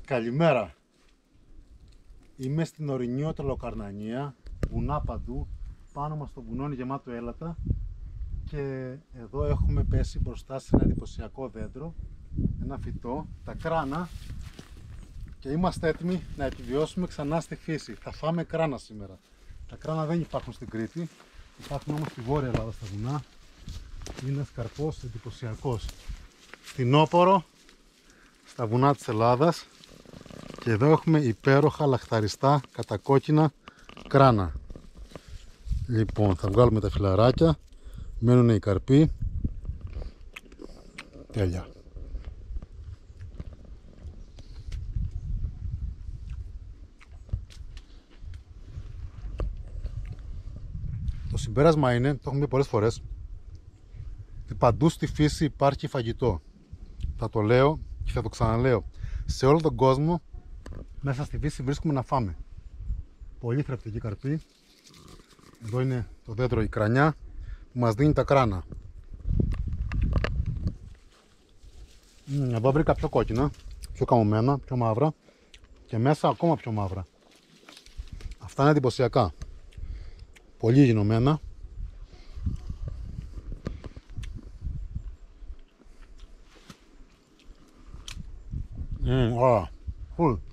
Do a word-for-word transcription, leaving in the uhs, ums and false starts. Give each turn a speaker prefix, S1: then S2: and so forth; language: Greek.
S1: Καλημέρα. Είμαι στην ορεινή Τρελοκαρνανία, βουνά παντού, πάνω μας το βουνό είναι γεμάτο έλατα και εδώ έχουμε πέσει μπροστά σε ένα εντυπωσιακό δέντρο, ένα φυτό, τα κράνα, και είμαστε έτοιμοι να επιβιώσουμε ξανά στη φύση. Θα φάμε κράνα σήμερα. Τα κράνα δεν υπάρχουν στην Κρήτη, υπάρχουν όμως στη Βόρεια Ελλάδα στα βουνά. Είναι ένας καρπός εντυπωσιακός. Φθινόπωρο στα βουνά της Ελλάδας. Και εδώ έχουμε υπέροχα λαχταριστά κατακόκκινα κράνα. Λοιπόν, θα βγάλουμε τα φυλαράκια. Μένουν οι καρποί. Τέλεια. Το συμπέρασμα είναι, το έχουμε πει πολλές φορές, ότι παντού στη φύση υπάρχει φαγητό. Θα το λέω και θα το ξαναλέω. Σε όλο τον κόσμο, μέσα στη φύση βρίσκουμε να φάμε. Πολύ θρεπτική καρπή. Εδώ είναι το δέντρο, η κρανιά που μας δίνει τα κράνα. Μ, εδώ βρήκα πιο κόκκινα, πιο καμωμένα, πιο μαύρα και μέσα ακόμα πιο μαύρα. Αυτά είναι εντυπωσιακά. Πολύ γινωμένα. Μμμ, ωραία. Φουλ.